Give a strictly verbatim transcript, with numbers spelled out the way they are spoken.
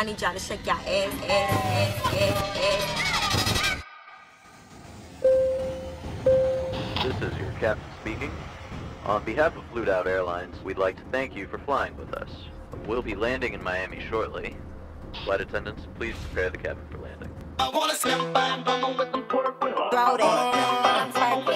I need y'all to shake y'all ass, ass, ass, ass, ass. This is your captain speaking. On behalf of Flute Out Airlines, we'd like to thank you for flying with us. We'll be landing in Miami shortly. Flight attendants, please prepare the cabin for landing. I wanna skip by and bumble with them pork with Throw that.